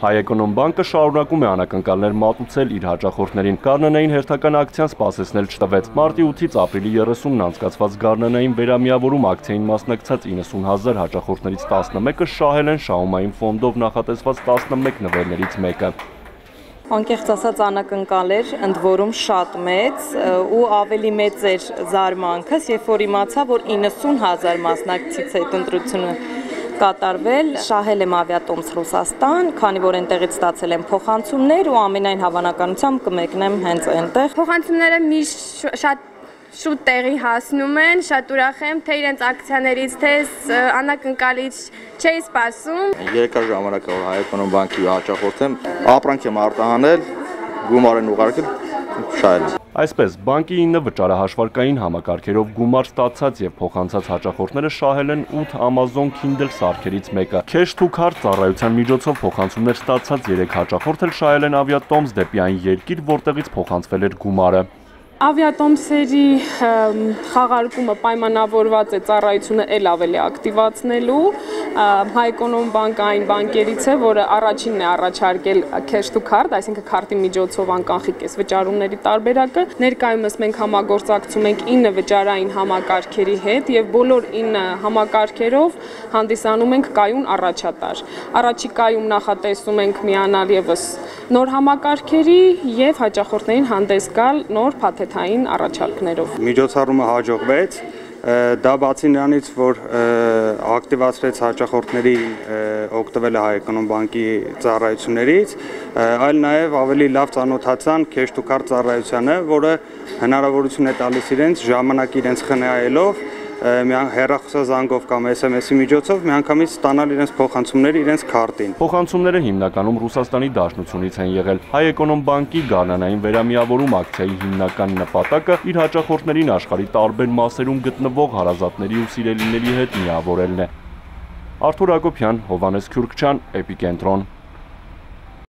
ՀԱՅԵԿՈՆՈՄԲԱՆԿԸ շարունակում է անակնկալներ մատուցել իր հաճախորդներին։ Գարնանային հերթական ակցիան սպասեցնել չտվեց։ Մարտի 8-ից ապրիլի 30-ն անցկացված Գարնանային Վերամիավորում ակցիային մասնակցած 90,000 հաճախորդներից 11-ը շահել են շահումային ֆոնդով նախատեսված 11 նվերներից մեկը։ Անկեղծ ասած անակնկալ էր, ընդ որում շատ մեծ ու ավելի մեծ էր զարմանքս, երբ որ իմացա, որ 90,000 մասնակցից այդ ընտրությունը կատարվել, շահել եմ ավիատոմս Ռուսաստան, քանի որ այնտեղից ստացել եմ փոխանցումներ ու ամենայն հավանականությամբ կմեկնեմ հենց այնտեղ։ Փոխանցումները միշտ շատ շուտ տեղի հասնում են, շատ ուրախ եմ, թե իրենց ակցիաներից, թե անակնկալից չէի սպասում։ Երկար ժամանակ որ ՀԱՅԵԿՈՆՈՄԲԱՆԿԻ հաճախորդ եմ, ապրանք եմ արտահանել, գումար են ուղարկել, շահել եմ։ Այսպես, բանկի 9 վճարահաշվարկային համակարգերով գումար ստացած եւ փոխանցած հաճախորդները շահել են 8 Amazon Kindle սարքերից մեկը։ Cash to card ծառայության միջոցով փոխանցումներ ստացած 3 հաճախորդ էլ շահել են ավիատոմս դեպի այն երկիր, որտեղից փոխանցվել էր գումարը։ Ավիատոմսերի խաղարկումը պայմանավորված է ծառայությունը էլ ավելի ակտիվացնելու։ ՀԱՅԵԿՈՆՈՄԲԱՆԿ այն բանկերից է, որը առաջինն է առաջարկել cash to card, այսինքն քարտի միջոցով անկանխիկ էս վճարումների տարբերակը։ Ներկայումս մենք համագործակցում ենք 9 վճարային համակարգերի հետ եւ բոլոր 9 համակարգերով հանդիսանում ենք կայուն առաջատար։ Առաջիկայում նախատեսում ենք միանալ եւս նոր համակարգերի եւ հաճախորդներին հանդես գալ նոր փաթեթային առաջարկներով։ Միջոցառումը հաջողվեց, դա բացի նրանից, որ ակտիվացրեց հաճախորդների օգտվել ՀԱՅԵԿՈՆՈՄԲԱՆԿԻ ծառայություններից, այլ նաև ավելի լավ ծանոթացան cash to card ծառայությանը, որը հնարավորություն է տալիս իրենց ժամանակ իրենց խնայելով հեռախոսազանգով կամ SMS-ի միջոցով միանգամից ստանալ իրենց փոխանցումները իրենց քարտին։ Փոխանցումները հիմնականում Ռուսաստանի Դաշնությունից են եղել։ ՀԱՅԵԿՈՆՈՄԲԱՆԿԻ Գարնանային Վերամիավորում ակցիայի հիմնական նպատակը իր հաճախորդներին աշխարհի տարբեր մասերում գտնվող հարազատների ու սիրելիների հետ միավորելն է։ Արթուր Հակոբյան, Հովհաննես Քյուրքչյան, Էպիկենտրոն։